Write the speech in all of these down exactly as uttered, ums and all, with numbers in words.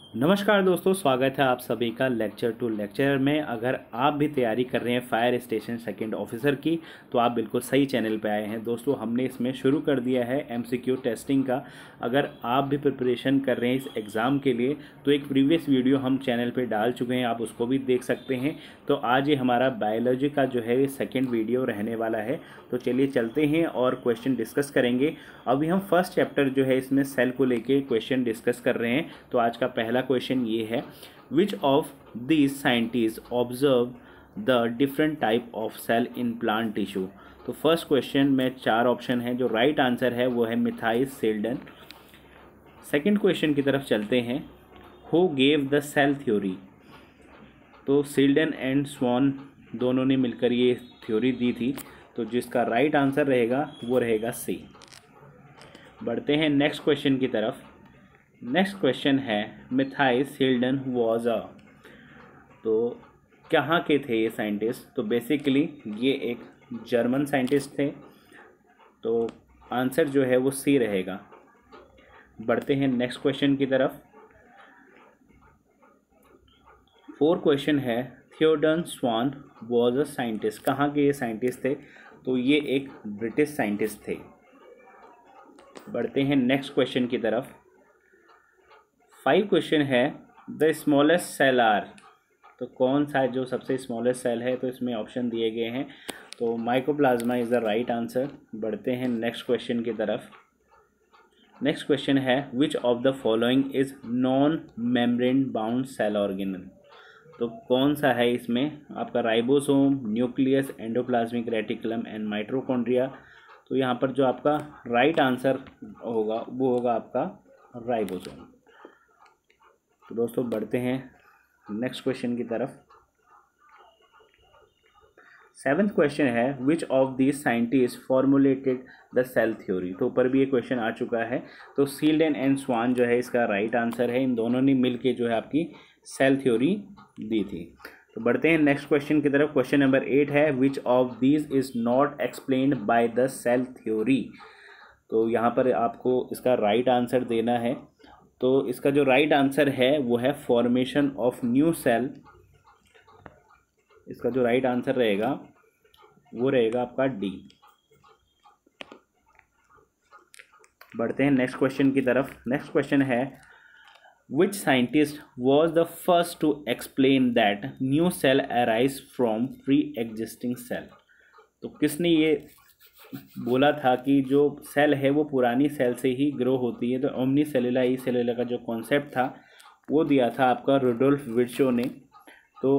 नमस्कार दोस्तों, स्वागत है आप सभी का लेक्चर टू लेक्चर में। अगर आप भी तैयारी कर रहे हैं फायर स्टेशन सेकंड ऑफिसर की तो आप बिल्कुल सही चैनल पे आए हैं। दोस्तों, हमने इसमें शुरू कर दिया है एमसीक्यू टेस्टिंग का। अगर आप भी प्रिपरेशन कर रहे हैं इस एग्ज़ाम के लिए तो एक प्रीवियस वीडियो हम चैनल पे डाल चुके हैं, आप उसको भी देख सकते हैं। तो आज ये हमारा बायोलॉजी का जो है सेकेंड वीडियो रहने वाला है। तो चलिए चलते हैं और क्वेश्चन डिस्कस करेंगे। अभी हम फर्स्ट चैप्टर जो है इसमें सेल को लेके क्वेश्चन डिस्कस कर रहे हैं। तो आज का पहला क्वेश्चन ये है, which of these scientist observe the different type of cell in plant tissue. तो फर्स्ट क्वेश्चन में चार ऑप्शन है, जो राइट आंसर है वो है मिथाइस सेल्डन। सेकंड क्वेश्चन की तरफ चलते हैं, who gave the cell theory. तो सेल्डन एंड स्वॉन दोनों ने मिलकर ये थ्योरी दी थी। तो जिसका राइट आंसर रहेगा वो रहेगा सी। बढ़ते हैं नेक्स्ट क्वेश्चन की तरफ। नेक्स्ट क्वेश्चन है, मिथाइस सेल्डन वाज अ। तो कहाँ के थे ये साइंटिस्ट। तो बेसिकली ये एक जर्मन साइंटिस्ट थे। तो आंसर जो है वो सी रहेगा। बढ़ते हैं नेक्स्ट क्वेश्चन की तरफ। फोर क्वेश्चन है, Theodor Schwann was a scientist. कहाँ के ये साइंटिस्ट थे। तो ये एक ब्रिटिश साइंटिस्ट थे। बढ़ते हैं नेक्स्ट क्वेश्चन की तरफ। फाइव क्वेश्चन है, द स्मॉलेस्ट सेल आर। तो कौन सा जो सबसे स्मॉलेस्ट सेल है। तो इसमें ऑप्शन दिए गए हैं। तो mycoplasma is the right answer. बढ़ते हैं नेक्स्ट क्वेश्चन की तरफ। नेक्स्ट क्वेश्चन है, which of the following is non membrane bound cell organelle. तो कौन सा है इसमें आपका, ribosome, nucleus, endoplasmic reticulum and mitochondria. तो यहाँ पर जो आपका राइट आंसर होगा वो होगा आपका राइबोसोम। तो दोस्तों बढ़ते हैं नेक्स्ट क्वेश्चन की तरफ। सेवेंथ क्वेश्चन है, which of these scientist formulated the cell theory. तो ऊपर भी ये क्वेश्चन आ चुका है। तो सेल्डन एंड स्वान जो है इसका राइट आंसर है। इन दोनों ने मिलके जो है आपकी सेल थ्योरी दी थी। तो बढ़ते हैं नेक्स्ट क्वेश्चन की तरफ। क्वेश्चन नंबर एट है, which of these is not explained by the cell theory. तो यहाँ पर आपको इसका राइट आंसर देना है। तो इसका जो राइट आंसर है वो है फॉर्मेशन ऑफ न्यू सेल। इसका जो राइट आंसर रहेगा वो रहेगा आपका डी। बढ़ते हैं नेक्स्ट क्वेश्चन की तरफ। नेक्स्ट क्वेश्चन है, which scientist was the first to explain that new cell arise from pre existing cell. तो किसने ये बोला था कि जो सेल है वो पुरानी सेल से ही ग्रो होती है। तो ओमनी सेलुला ई सेलुला का जो कॉन्सेप्ट था वो दिया था आपका रुडोल्फ विर्चो ने। तो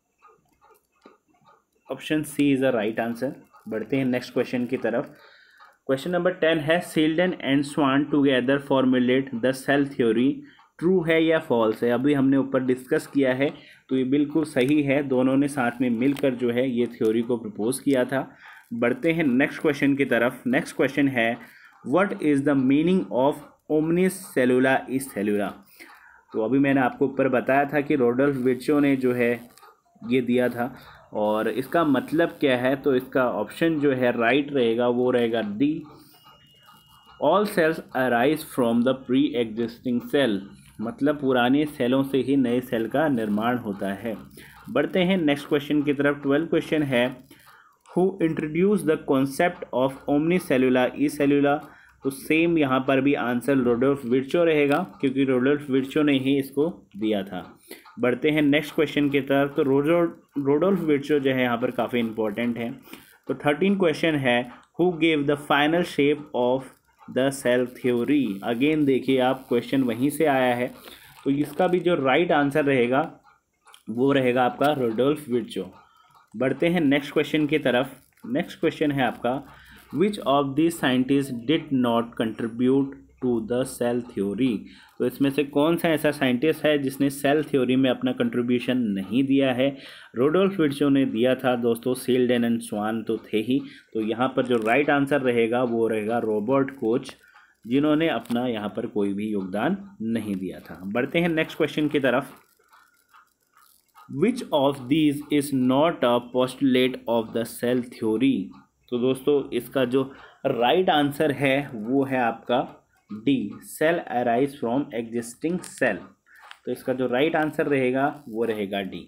option c is the right answer. बढ़ते हैं नेक्स्ट क्वेश्चन की तरफ। क्वेश्चन नंबर टेन है, Schleiden and Schwann together formulate the cell theory. True है या फॉल्स है। अभी हमने ऊपर डिस्कस किया है तो ये बिल्कुल सही है। दोनों ने साथ में मिलकर जो है ये थ्योरी को प्रपोज किया था। बढ़ते हैं नेक्स्ट क्वेश्चन की तरफ। नेक्स्ट क्वेश्चन है, what is the meaning of omnis cellula is cellula. तो अभी मैंने आपको ऊपर बताया था कि रुडोल्फ विर्चो ने जो है ये दिया था और इसका मतलब क्या है। तो इसका ऑप्शन जो है राइट रहेगा वो रहेगा D, all cells arise from the pre existing cell. मतलब पुराने सेलों से ही नए सेल का निर्माण होता है। बढ़ते हैं नेक्स्ट क्वेश्चन की तरफ। ट्वेल्थ क्वेश्चन है, who introduce the concept of omni cellula e cellula. तो सेम यहाँ पर भी आंसर रुडोल्फ विर्चो रहेगा क्योंकि रुडोल्फ विर्चो ने ही इसको दिया था। बढ़ते हैं नेक्स्ट क्वेश्चन की तरफ। तो रुडोल्फ विर्चो जो है यहाँ पर काफ़ी इंपॉर्टेंट है। तो थर्टीन क्वेश्चन है, who gave the final shape of the cell theory. Again देखिए आप, क्वेश्चन वहीं से आया है। तो इसका भी जो राइट आंसर रहेगा वो रहेगा आपका रुडोल्फ विर्चो। बढ़ते हैं नेक्स्ट क्वेश्चन की तरफ। नेक्स्ट क्वेश्चन है आपका, which of this scientist did not contribute to the cell theory. तो इसमें से कौन सा ऐसा साइंटिस्ट है जिसने सेल थ्योरी में अपना कंट्रीब्यूशन नहीं दिया है। रुडोल्फ विर्चो ने दिया था दोस्तों, सेल्डन एंड स्वान तो थे ही। तो यहाँ पर जो राइट आंसर रहेगा वो रहेगा रॉबर्ट कोच, जिन्होंने अपना यहाँ पर कोई भी योगदान नहीं दिया था। बढ़ते हैं नेक्स्ट क्वेश्चन की तरफ। Which of these is not a postulate of the cell theory. तो दोस्तों इसका जो राइट आंसर है वो है आपका D, cell arise from existing cell. तो इसका जो राइट आंसर रहेगा वो रहेगा डी।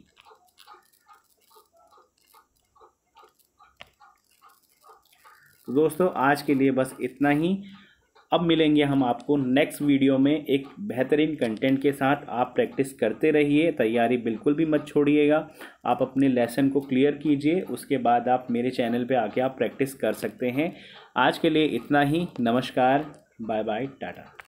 तो दोस्तों आज के लिए बस इतना ही। अब मिलेंगे हम आपको नेक्स्ट वीडियो में एक बेहतरीन कंटेंट के साथ। आप प्रैक्टिस करते रहिए, तैयारी बिल्कुल भी मत छोड़िएगा। आप अपने लेसन को क्लियर कीजिए, उसके बाद आप मेरे चैनल पे आके आप प्रैक्टिस कर सकते हैं। आज के लिए इतना ही। नमस्कार, बाय बाय, टाटा।